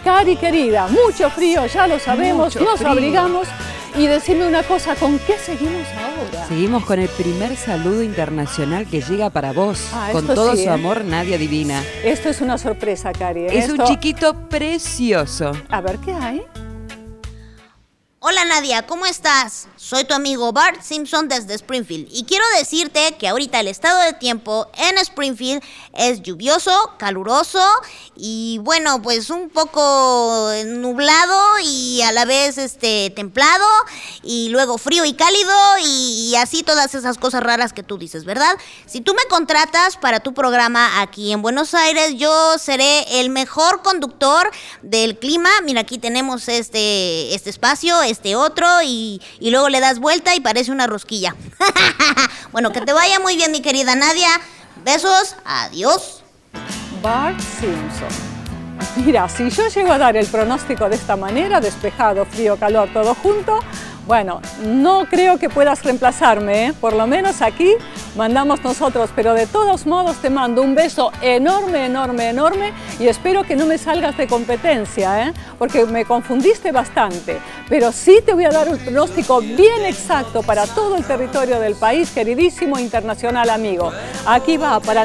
Cari querida, mucho frío, ya lo sabemos, nos abrigamos. Y decime una cosa, ¿con qué seguimos ahora? Seguimos con el primer saludo internacional que llega para vos. Con todo su amor, Nadia Divina. Esto es una sorpresa, Cari. Es un chiquito precioso. A ver, ¿qué hay? Hola Nadia, ¿cómo estás? Soy tu amigo Bart Simpson desde Springfield y quiero decirte que ahorita el estado de tiempo en Springfield es lluvioso, caluroso y bueno, pues un poco nublado y a la vez templado y luego frío y cálido y así todas esas cosas raras que tú dices, ¿verdad? Si tú me contratas para tu programa aquí en Buenos Aires, yo seré el mejor conductor del clima. Mira, aquí tenemos este espacio, este otro y luego le das vuelta y parece una rosquilla. Bueno, que te vaya muy bien, mi querida Nadia. Besos, adiós. Bart Simpson. Mira, si yo llego a dar el pronóstico de esta manera, despejado, frío, calor, todo junto, bueno, no creo que puedas reemplazarme, ¿eh? Por lo menos aquí mandamos nosotros, pero de todos modos te mando un beso enorme, enorme, enorme y espero que no me salgas de competencia, ¿eh? Porque me confundiste bastante, pero sí te voy a dar un pronóstico bien exacto para todo el territorio del país, queridísimo internacional amigo. Aquí va para